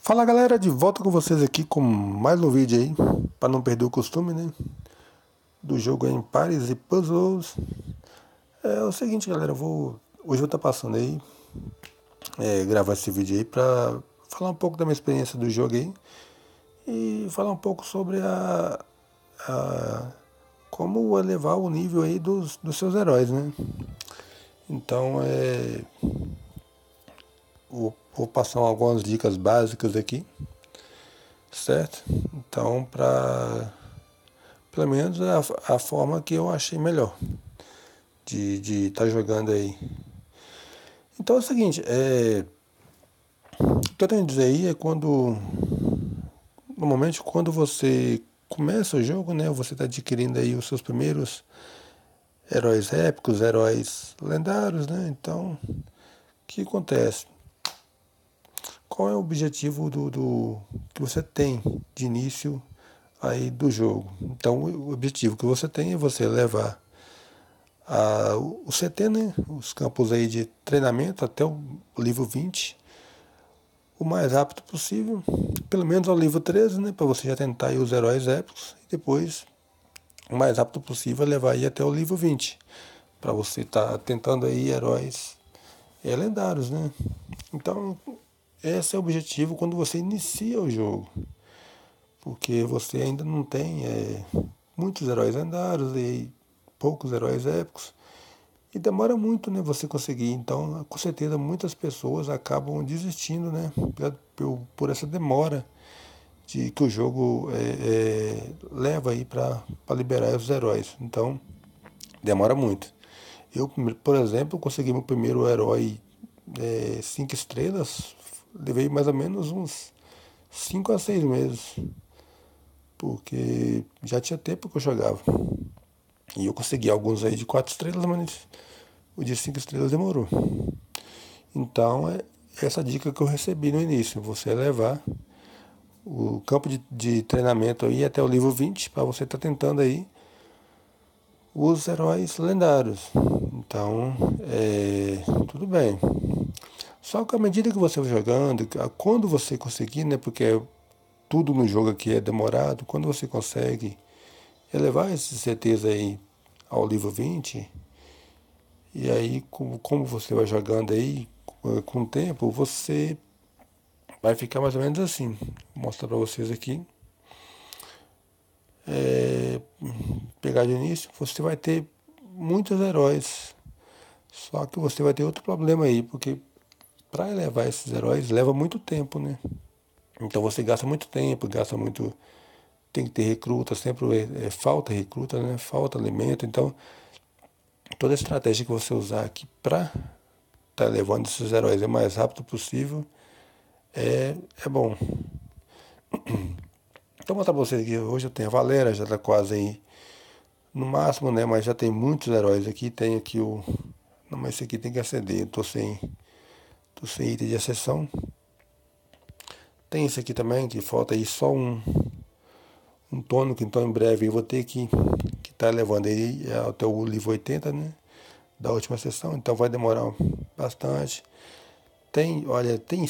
Fala galera, de volta com vocês aqui com mais um vídeo aí, para não perder o costume, né, do jogo em pares e puzzles. É o seguinte galera, hoje eu vou estar passando aí, gravar esse vídeo aí para falar um pouco da minha experiência do jogo aí e falar um pouco sobre a como elevar o nível aí dos seus heróis, né. Então vou passar algumas dicas básicas aqui, certo? Então, pelo menos é a forma que eu achei melhor de estar jogando aí. Então é o seguinte, o que eu tenho a dizer aí é normalmente quando você começa o jogo, né, você está adquirindo aí os seus primeiros heróis épicos, heróis lendários, né, então, o que acontece? Qual é o objetivo do que você tem de início aí do jogo? Então, o objetivo que você tem é você levar o CT, né, os campos aí de treinamento até o livro 20, o mais rápido possível, pelo menos ao livro 13, né, para você já tentar aí os heróis épicos, e depois, o mais rápido possível, levar aí até o livro 20, para você estar tentando aí heróis lendários, né. Então, esse é o objetivo quando você inicia o jogo, porque você ainda não tem muitos heróis lendários e poucos heróis épicos. E demora muito, né, você conseguir. Então, com certeza, muitas pessoas acabam desistindo, né, por essa demora de que o jogo leva aí para liberar os heróis. Então, demora muito. Eu, por exemplo, consegui meu primeiro herói 5 estrelas, levei mais ou menos uns 5 a 6 meses, porque já tinha tempo que eu jogava. E eu consegui alguns aí de 4 estrelas, mas o de 5 estrelas demorou. Então, é essa dica que eu recebi no início, você levar o campo de treinamento aí até o livro 20, para você estar tentando aí os heróis lendários. Então, tudo bem. Só que à medida que você vai jogando, quando você conseguir, né, porque tudo no jogo aqui é demorado, quando você consegue elevar esses CTs aí ao livro 20, e aí como você vai jogando aí com o tempo, você vai ficar mais ou menos assim. Vou mostrar para vocês aqui. Pegar de início, você vai ter muitos heróis. Só que você vai ter outro problema aí, porque para elevar esses heróis leva muito tempo, né? Então você gasta muito tempo, gasta muito. Tem que ter recruta, sempre falta recruta, né? Falta alimento. Então, toda a estratégia que você usar aqui para estar levando esses heróis o mais rápido possível é bom. Então, vou mostrar para vocês aqui. Hoje eu tenho a Valéria, já está quase aí no máximo, né? Mas já tem muitos heróis aqui. Tem aqui o. Não, mas esse aqui tem que acender. Eu tô sem item de acessão. Tem esse aqui também, que falta aí só um tônico, então em breve eu vou ter que estar levando ele até o livro 80, né? Da última sessão, então vai demorar bastante. Olha, tem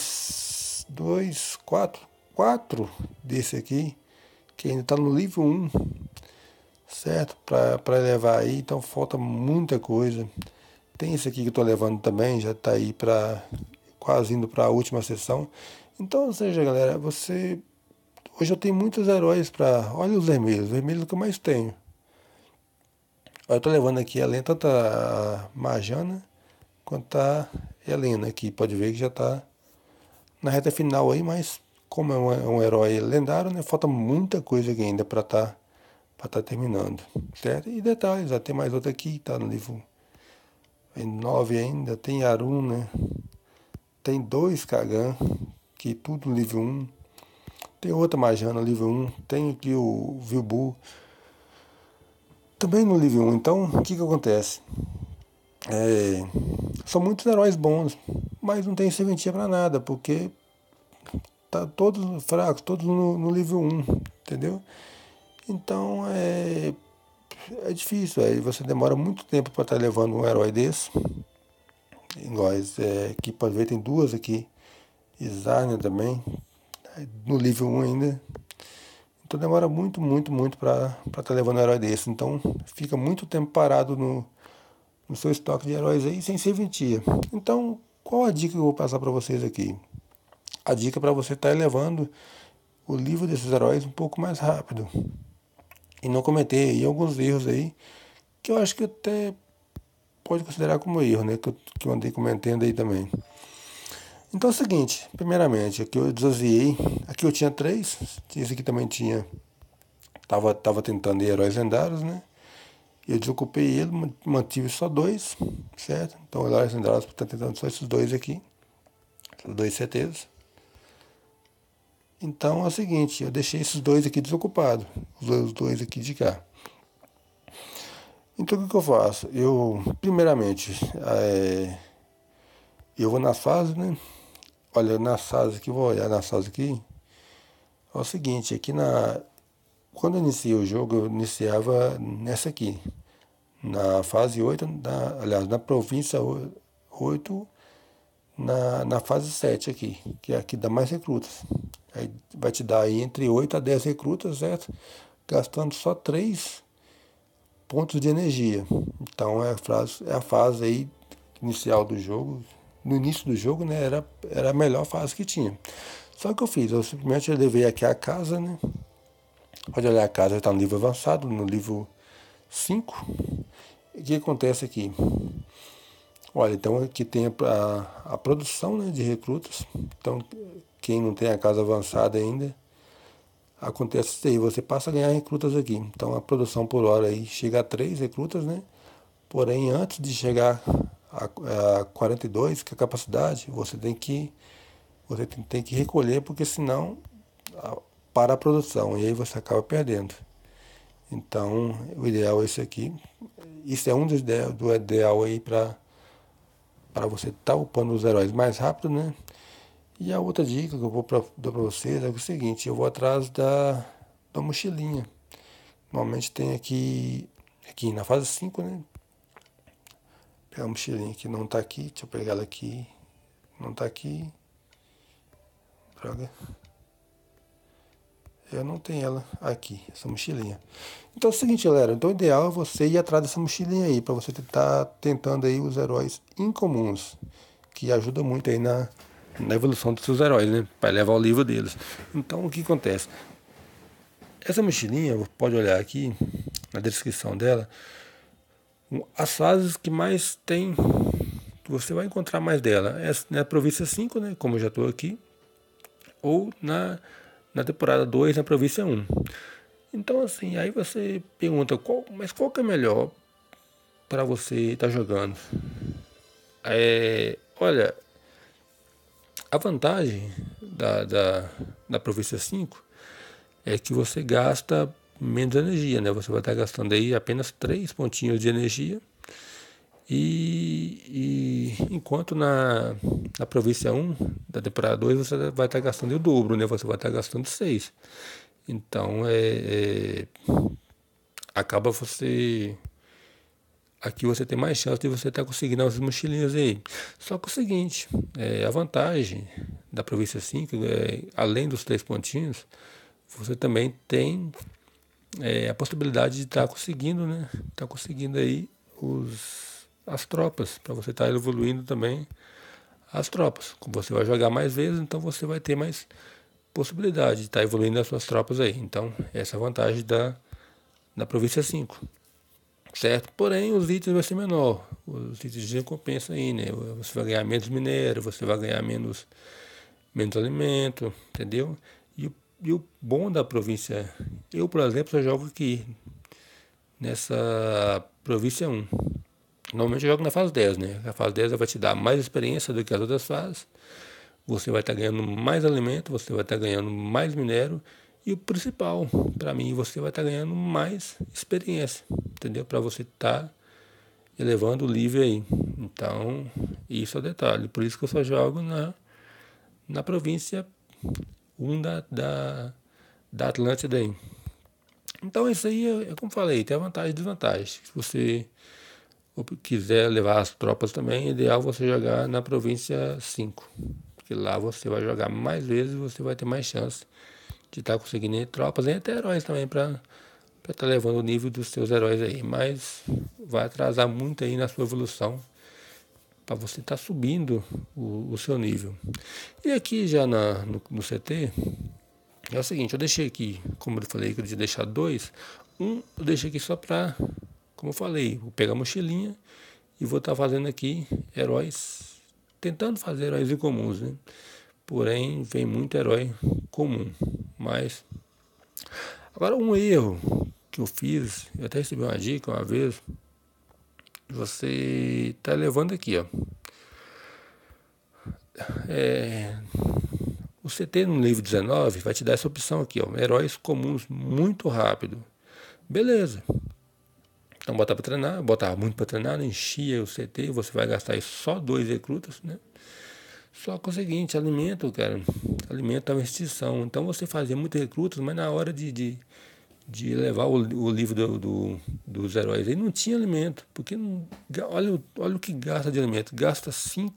quatro desse aqui, que ainda está no livro 1, certo? Para levar aí, então falta muita coisa. Tem esse aqui que eu estou levando também, já está aí quase indo para a última sessão. Então, ou seja, galera, hoje eu tenho muitos heróis para. Olha os vermelhos que eu mais tenho. Eu tô levando aqui tanto a Marjana quanto a Helena aqui. Pode ver que já tá na reta final aí, mas como é um herói lendário, né? Falta muita coisa aqui ainda para tá terminando, certo? E detalhes, tem mais outra aqui, tá no livro 9 ainda, tem Arun, né? Tem dois Kagan, que tudo no livro 1. Tem outra Marjana no livro 1. Tem aqui o Vilbu, também no livro 1. Então, o que acontece? São muitos heróis bons, mas não tem serventia para nada, porque tá todos fracos, todos no livro 1, entendeu? Então é difícil, aí você demora muito tempo para estar levando um herói desse. Igual aqui pode ver, tem duas aqui, Isarnia também, no nível 1 ainda. Então demora muito, muito, muito para estar levando um herói desse. Então fica muito tempo parado no seu estoque de heróis aí sem serventia. Então, qual a dica que eu vou passar para vocês aqui? A dica para você estar elevando o nível desses heróis um pouco mais rápido. E não cometer aí alguns erros aí, que eu acho que até pode considerar como erro, né? Que eu andei comentando aí também. Então é o seguinte, primeiramente, aqui eu desafiei, aqui eu tinha 3, esse aqui também tinha, tava tentando heróis lendários, né? Eu desocupei ele, mantive só 2, certo? Então heróis lendários tá tentando só esses 2 aqui, esses 2 CTs. Então é o seguinte, eu deixei esses 2 aqui desocupados, os 2 aqui de cá. Então o que eu faço? Eu, primeiramente, eu vou nas fases, né? Olha, nas fases aqui, vou olhar nas fases aqui. É o seguinte, aqui quando eu iniciei o jogo, eu iniciava nessa aqui. Na fase 8, aliás, na província 8, na fase 7 aqui, que é a que dá mais recrutas. Aí vai te dar aí entre 8 a 10 recrutas, certo? Gastando só 3 pontos de energia. Então é a fase aí inicial do jogo. No início do jogo, né, era a melhor fase que tinha. Só que eu fiz, eu simplesmente levei aqui a casa, né? Pode olhar, a casa está no nível avançado, no nível 5. O que acontece aqui? Olha, então aqui tem a produção, né, de recrutas. Então, quem não tem a casa avançada ainda, acontece isso aí, você passa a ganhar recrutas aqui. Então a produção por hora aí chega a 3 recrutas, né? Porém, antes de chegar a 42, que é a capacidade, você tem que recolher, porque senão para a produção, e aí você acaba perdendo. Então, o ideal é esse aqui. Isso é um do ideal aí para você estar upando os heróis mais rápido, né? E a outra dica que eu vou dar para vocês é o seguinte, eu vou atrás da mochilinha. Normalmente tem aqui na fase 5, né? Pegar a mochilinha que não tá aqui, deixa eu pegar ela aqui. Não tá aqui. Droga. Eu não tenho ela aqui, essa mochilinha. Então é o seguinte, galera. Então o ideal é você ir atrás dessa mochilinha aí, para você estar tentando aí os heróis incomuns, que ajuda muito aí na evolução dos seus heróis, né? Para elevar o nível deles. Então o que acontece? Essa mochilinha, pode olhar aqui na descrição dela, as fases que mais tem, você vai encontrar mais dela. É na província 5, né? Como eu já estou aqui, ou na temporada 2, na província 1. Então, assim, aí você pergunta, mas qual que é melhor para você estar jogando? Olha, a vantagem da província 5 é que você gasta menos energia, né? Você vai estar gastando aí apenas 3 pontinhos de energia. E enquanto na província 1 da temporada 2 você vai estar gastando o dobro, né? Você vai estar gastando 6. Então acaba você. Aqui você tem mais chance de você estar conseguindo as mochilinhas aí. Só que é o seguinte, a vantagem da província 5, além dos 3 pontinhos, você também tem a possibilidade de estar conseguindo, né? Estar conseguindo aí as tropas, para você estar evoluindo também as tropas. Como você vai jogar mais vezes, então você vai ter mais possibilidade de estar evoluindo as suas tropas aí. Então, essa é a vantagem da província 5. Certo? Porém, os itens vai ser menor. Os itens de recompensa aí, né? Você vai ganhar menos minério, você vai ganhar menos alimento, entendeu? E o bom da província, eu, por exemplo, só jogo aqui, nessa província 1. Normalmente eu jogo na fase 10, né? A fase 10 vai te dar mais experiência do que as outras fases. Você vai estar ganhando mais alimento, você vai estar ganhando mais minério. E o principal, para mim, você vai estar ganhando mais experiência, entendeu? Para você estar elevando o nível aí. Então, isso é o detalhe. Por isso que eu só jogo na província 1 da Atlântida aí. Então, isso aí é como falei, tem a vantagem e desvantagem. Se você quiser levar as tropas também, é ideal você jogar na província 5. porque lá você vai jogar mais vezes e você vai ter mais chance de estar conseguindo tropas e até heróis também para estar levando o nível dos seus heróis aí. Mas vai atrasar muito aí na sua evolução para você estar subindo o seu nível. E aqui já no CT, é o seguinte, eu deixei aqui, como eu falei que eu tinha deixado dois, eu deixei aqui só para, como eu falei, vou pegar a mochilinha e vou estar fazendo aqui heróis, tentando fazer heróis incomuns, né? Porém, vem muito herói comum. Mas, agora um erro que eu fiz, eu até recebi uma dica uma vez, você está levando aqui, ó. O CT no nível 19 vai te dar essa opção aqui, ó, heróis comuns muito rápido. Beleza. Então botar para treinar, botava muito para treinar, enchia o CT, você vai gastar aí só 2 recrutas, né? Só que é o seguinte, alimento, cara, alimento é uma extinção. Então você fazia muitos recrutas, mas na hora de levar o livro dos heróis aí não tinha alimento, porque olha o que gasta de alimento, gasta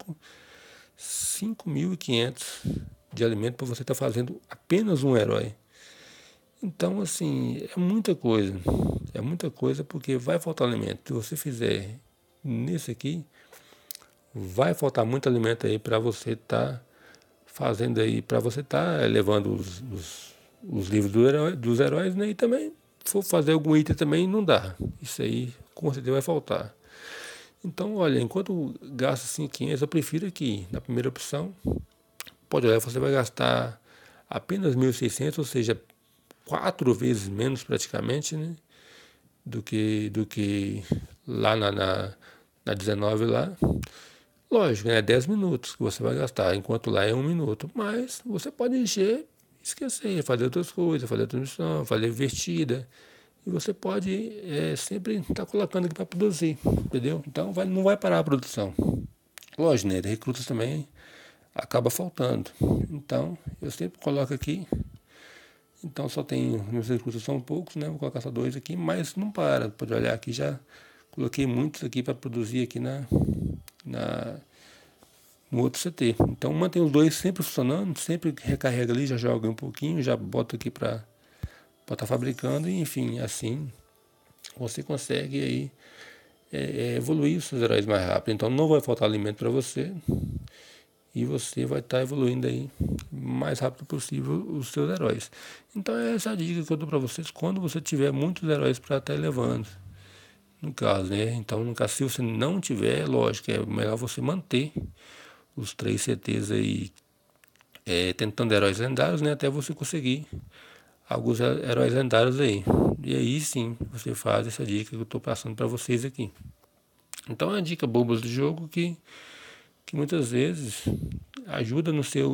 5.500 de alimento para você estar fazendo apenas um herói. Então, assim, é muita coisa porque vai faltar alimento. Se você fizer nesse aqui, vai faltar muito alimento aí para você estar fazendo aí, para você estar levando os livros dos heróis, né? E também, for fazer algum item também, não dá. Isso aí, com certeza, vai faltar. Então, olha, enquanto gasta 5.500, eu prefiro aqui, na primeira opção, pode olhar, você vai gastar apenas 1.600, ou seja, 4 vezes menos praticamente, né? Do que lá na 19 lá. Lógico, né? 10 minutos que você vai gastar, enquanto lá é 1 minuto. Mas você pode encher, esquecer, fazer outras coisas, fazer transmissão, fazer invertida. E você pode sempre estar colocando aqui para produzir, entendeu? Então não vai parar a produção. Lógico, né? Recrutas também acaba faltando. Então eu sempre coloco aqui. Então só tem, meus recrutas são poucos, né? Vou colocar só 2 aqui, mas não para. Pode olhar aqui, já coloquei muitos aqui para produzir aqui no outro CT. Então mantém os 2 sempre funcionando, sempre recarrega ali, já joga um pouquinho, já bota aqui para estar fabricando, e enfim, assim você consegue aí evoluir os seus heróis mais rápido. Então não vai faltar alimento para você e você vai estar evoluindo aí mais rápido possível os seus heróis. Então essa é a dica que eu dou para vocês quando você tiver muitos heróis para estar elevando. No caso, né? Então, no caso, se você não tiver, lógico, é melhor você manter os 3 CTs aí tentando heróis lendários, né? Até você conseguir alguns heróis lendários aí. E aí sim, você faz essa dica que eu estou passando para vocês aqui. Então é uma dica boba do jogo que muitas vezes ajuda no seu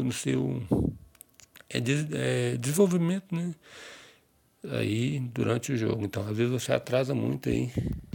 desenvolvimento, né? Aí durante o jogo. Então às vezes você atrasa muito aí.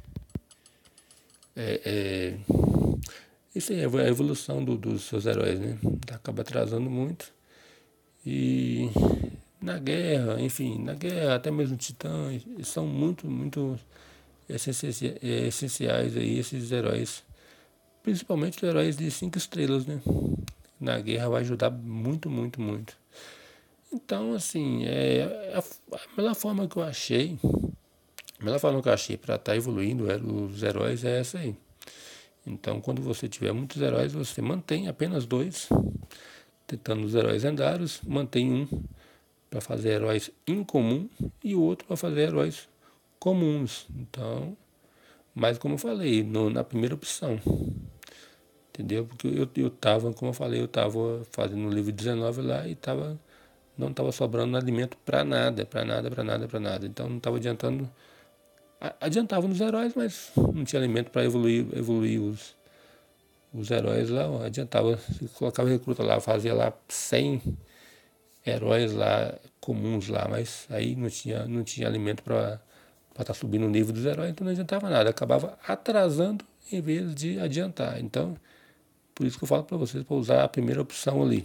Isso aí é a evolução dos seus heróis, né? Acaba atrasando muito. E na guerra, enfim, na guerra, até mesmo titãs, são muito essenciais aí esses heróis. Principalmente os heróis de 5 estrelas, né? Na guerra vai ajudar muito. Então, assim, a melhor forma que eu achei, para estar evoluindo os heróis é essa aí. Então, quando você tiver muitos heróis, você mantém apenas 2, tentando os heróis lendários, mantém um para fazer heróis incomum e o outro para fazer heróis comuns. Então, mas como eu falei, na primeira opção, entendeu? Porque eu estava, como eu falei, eu estava fazendo o livro 19 lá e não estava sobrando alimento para nada. Então não estava adiantando. Adiantava nos heróis, mas não tinha alimento para evoluir os heróis lá. Adiantava, se colocava recruta lá, fazia lá 100 heróis lá comuns lá, mas aí não tinha alimento para estar subindo o nível dos heróis, então não adiantava nada, acabava atrasando em vez de adiantar. Então, por isso que eu falo para vocês para usar a primeira opção ali.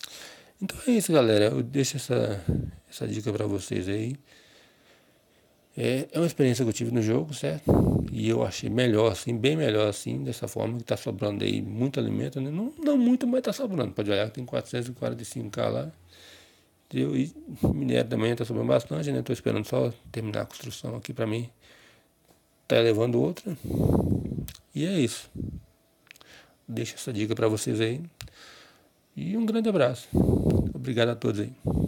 Então é isso, galera. Eu deixo essa dica para vocês aí. É uma experiência que eu tive no jogo, certo? E eu achei melhor assim, bem melhor assim, dessa forma, que tá sobrando aí muito alimento, né? Não muito, mas tá sobrando. Pode olhar que tem 445k lá. E minério também tá sobrando bastante, né? Tô esperando só terminar a construção aqui pra mim. Tá elevando outra. E é isso. Deixo essa dica pra vocês aí. E um grande abraço. Obrigado a todos aí.